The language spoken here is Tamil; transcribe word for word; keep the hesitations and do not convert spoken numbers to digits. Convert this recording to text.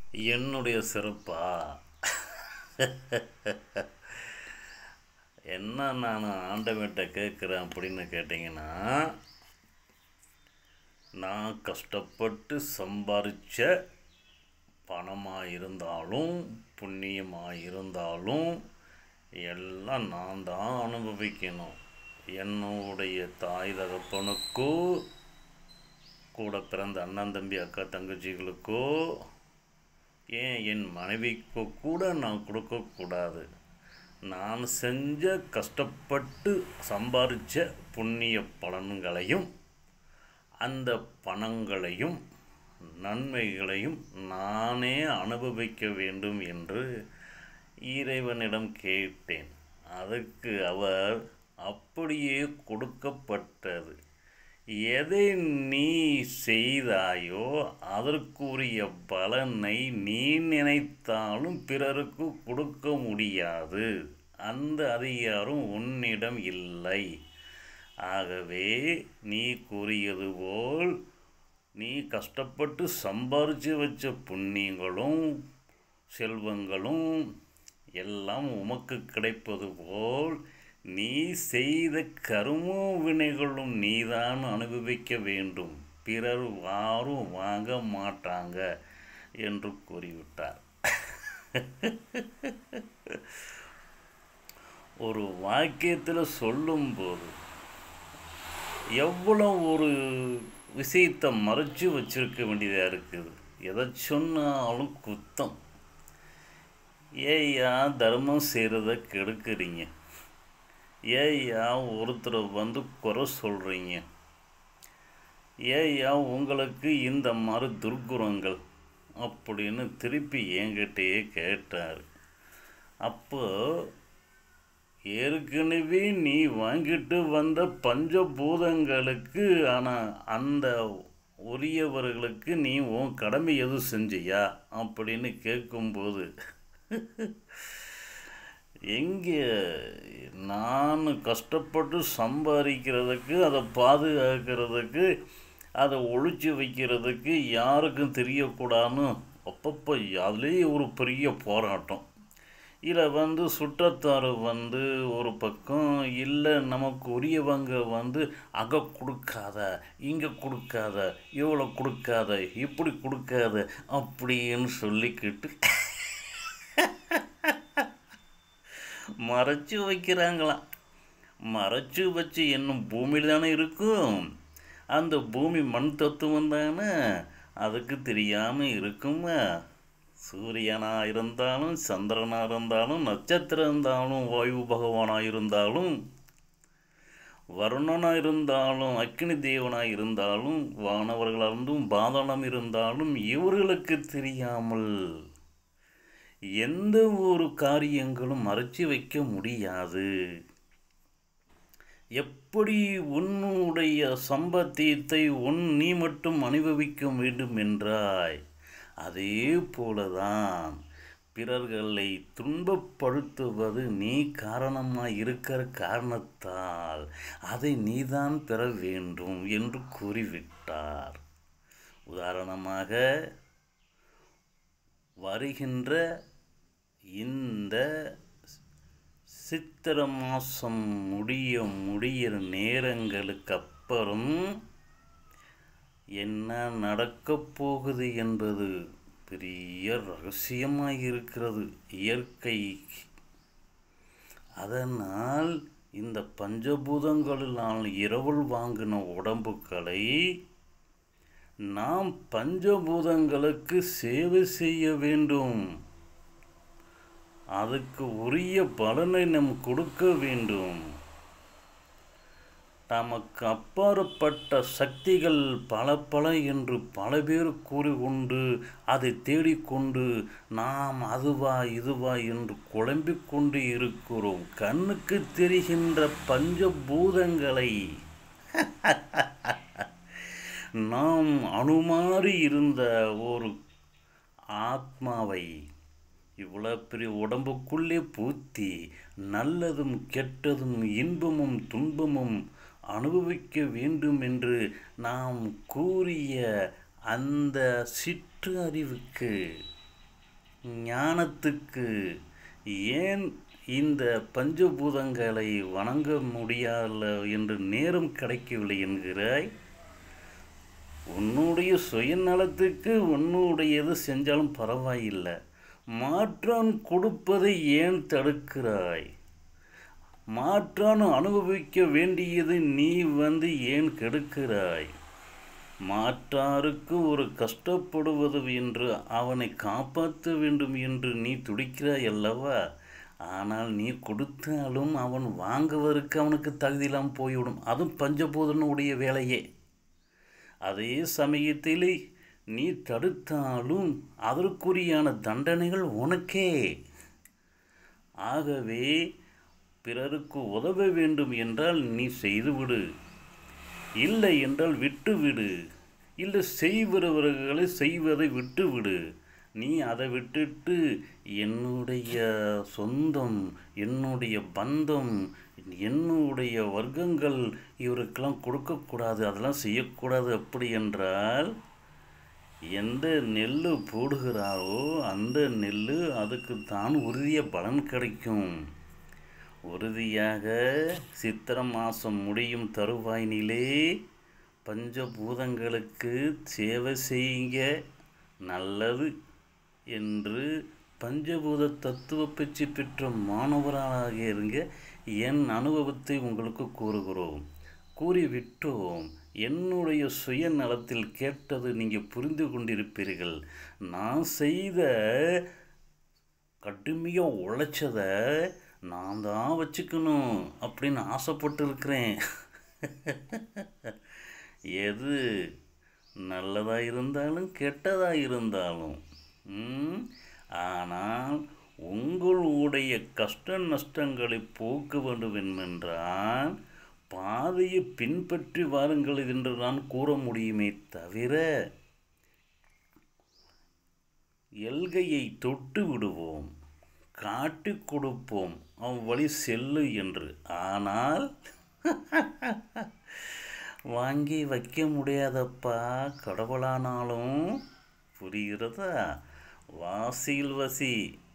என்னுடைய சிறப்பா என்ன நான் ஆண்டவன்கிட்ட கேட்குறேன் அப்படின்னு கேட்டிங்கன்னா, நான் கஷ்டப்பட்டு சம்பாதிச்ச பணமாக இருந்தாலும் புண்ணியமாக இருந்தாலும் எல்லாம் நான் தான் அனுபவிக்கணும். என்னுடைய தாய் தகப்பனுக்கோ கூட பிறந்த அண்ணன் தம்பி அக்கா தங்கச்சிகளுக்கோ ஏன் என் மனைவிக்கோ கூட நான் கொடுக்கக்கூடாது. நான் செஞ்ச கஷ்டப்பட்டு சம்பாதிச்ச புண்ணிய பலன்களையும் அந்த பணங்களையும் நன்மைகளையும் நானே அனுபவிக்க வேண்டும் என்று இறைவனிடம் கேட்டேன். அதுக்கு அவர் அப்படியே கொடுக்கப்பட்டது. எதை நீ செய்தாயோ அதற்குரிய பலனை நீ நினைத்தாலும் பிறருக்கு கொடுக்க முடியாது. அந்த அதிகாரம் உன்னிடம் இல்லை. ஆகவே நீ கூறியது போல் நீ கஷ்டப்பட்டு சம்பாரித்து வச்ச புண்ணியங்களும் செல்வங்களும் எல்லாம் உமக்கு கிடைப்பது போல் நீ செய்த கரும வினைகளும் நீதான் அனுபவிக்க வேண்டும். பிறர் யாரும் வாங்க மாட்டாங்க என்று கூறிவிட்டார். ஒரு வாக்கியத்தில் சொல்லும்போது எவ்வளோ ஒரு விஷயத்தை மறைச்சி வச்சிருக்க வேண்டியதாக இருக்குது. எதை சொன்னாலும் குத்தம். ஏய்யா தர்மம் செய்கிறத கெடுக்கிறீங்க, ஏய்யா ஒருத்தரை வந்து குறை சொல்கிறீங்க, ஏய்யா உங்களுக்கு இந்த மாதிரி துர்குணங்கள் அப்படின்னு திருப்பி என்கிட்டயே கேட்டார். அப்போ ஏற்கனவே நீ வாங்கிட்டு வந்த பஞ்சபூதங்களுக்கு ஆனால் அந்த உரியவர்களுக்கு நீ உன் கடமை எதுவும் செஞ்சியா அப்படின்னு கேட்கும்போது எங்கே நான் கஷ்டப்பட்டு சம்பாதிக்கிறதுக்கு அதை பாதுகாக்கிறதுக்கு அதை ஒழிச்சு வைக்கிறதுக்கு யாருக்கும் தெரியக்கூடாதுன்னு அப்பப்போ அதுலேயே ஒரு பெரிய போராட்டம். இதில் வந்து சுற்றத்தார் வந்து ஒரு பக்கம் இல்லை நமக்கு உரியவங்க வந்து அங்கே கொடுக்காத இங்கே கொடுக்காத இவ்வளோ கொடுக்காத இப்படி கொடுக்காத அப்படின்னு சொல்லிக்கிட்டு மறைச்சி வைக்கிறாங்களாம். மறைச்சி வச்சு இன்னும் பூமியில் தானே இருக்கும். அந்த பூமி மண் தத்துவம் தானே, அதுக்கு தெரியாமல் இருக்குமா? சூரியனாக இருந்தாலும் சந்திரனாக இருந்தாலும் நட்சத்திரம் இருந்தாலும் வாயு பகவானாக இருந்தாலும் வருணனாக இருந்தாலும் அக்னி தேவனாக இருந்தாலும் வானவர்களாக இருந்தும் பாதாளம் இருந்தாலும் இவர்களுக்கு தெரியாமல் எந்த ஒரு காரியங்களும் மறைச்சி வைக்க முடியாது. எப்படி உன்னுடைய சம்பாத்தியத்தை உன் நீ மட்டும் அனுபவிக்க வேண்டும் என்றாய், அதே போலதான் பிறர்களை துன்பப்படுத்துவது நீ காரணமாக இருக்கிற காரணத்தால் அதை நீதான் பெற வேண்டும் என்று கூறிவிட்டார். உதாரணமாக வருகின்ற இந்த சித்திரை மாதம் முடிய முடிகிற நேரங்களுக்கு அப்புறம் என்ன நடக்கப் போகுது என்பது பெரிய ரகசியமாக இருக்கிறது இயற்கை. அதனால் இந்த பஞ்சபூதங்களினால் இரவல் வாங்கின உடம்புகளை நாம் பஞ்சபூதங்களுக்கு சேவை செய்ய வேண்டும். அதுக்கு உரிய பலனை நாம் கொடுக்க வேண்டும். நமக்கு அப்பாற்பட்ட சக்திகள் பல பல என்று பல பேர் கூறிக்கொண்டு அதை தேடிக்கொண்டு நாம் அதுவா இதுவா என்று குழம்பிக் கொண்டு இருக்கிறோம். கண்ணுக்கு தெரிகின்ற பஞ்சபூதங்களை நாம் அணுமாறி இருந்த ஒரு ஆத்மாவை இவ்வளோ பெரிய உடம்புக்குள்ளே பூத்தி நல்லதும் கெட்டதும் இன்பமும் துன்பமும் அனுபவிக்க வேண்டும் என்று நாம் கூறிய அந்த சிற்று அறிவுக்கு ஞானத்துக்கு ஏன் இந்த பஞ்சபூதங்களை வணங்க முடியல என்று நேரம் கிடைக்கவில்லை என்கிறாய்? உன்னுடைய சுயநலத்துக்கு உன்னுடையது செஞ்சாலும் பரவாயில்லை, மாற்றான் கொடுப்பதை ஏன் தடுக்கிறாய்? மாற்றான் அனுபவிக்க வேண்டியது நீ வந்து ஏன் கெடுக்கிறாய்? மாற்றாருக்கு ஒரு கஷ்டப்படுவது என்று அவனை காப்பாற்ற வேண்டும் என்று நீ துடிக்கிறாய் அல்லவா? ஆனால் நீ கொடுத்தாலும் அவன் வாங்குவதற்கு அவனுக்கு தகுதியெல்லாம் போய்விடும். அதுவும் பஞ்சபூதனுடைய வேலையே. அதே சமயத்தில் நீ தடுத்தாலும் அதற்குரியான தண்டனைகள் உனக்கே. ஆகவே பிறருக்கு உதவ வேண்டும் என்றால் நீ செய்துவிடு, இல்லை என்றால் விட்டுவிடு. இல்லை செய்கிறவர்களை செய்வதை விட்டுவிடு. நீ அதை விட்டுட்டு என்னுடைய சொந்தம், என்னுடைய பந்தம், என்னுடைய வர்க்கங்கள் இவருக்கெல்லாம் கொடுக்கக்கூடாது, அதெல்லாம் செய்யக்கூடாது அப்படி என்றால் எந்த நெல் போடுகிறாவோ அந்த நெல் அதுக்கு தான் உறுதிய பலன் கிடைக்கும். உறுதியாக சித்திரை மாதம் முடியும் தருவாயினிலே பஞ்சபூதங்களுக்கு சேவை செய்யுங்க, நல்லது என்று பஞ்சபூத தத்துவ பயிற்சி பெற்ற மாணவராக இருங்க என் அனுபவத்தை உங்களுக்கு கூறுகிறோம், கூறிவிட்டோம். என்னுடைய சுயநலத்தில் கேட்டது நீங்கள் புரிந்து கொண்டிருப்பீர்கள். நான் செய்த கடுமையாக உழைச்சதை நான் தான் வச்சுக்கணும் அப்படின்னு ஆசைப்பட்டு இருக்கிறேன். எது நல்லதாக இருந்தாலும் கெட்டதாக இருந்தாலும். ஆனால் உங்களுடைய கஷ்ட நஷ்டங்களை போக்க வேண்டும் என்றால் பாதையை பின்பற்றி வாருங்கள் என்று நான் கூற முடியுமே தவிர எல்கையை தொட்டு விடுவோம், காட்டி கொடுப்போம் அவன் வழி செல்லு என்று. ஆனால் வாங்கி வைக்க முடியாதப்பா, கடவுளானாலும். புரிகிறதா? வாசியில் வசி.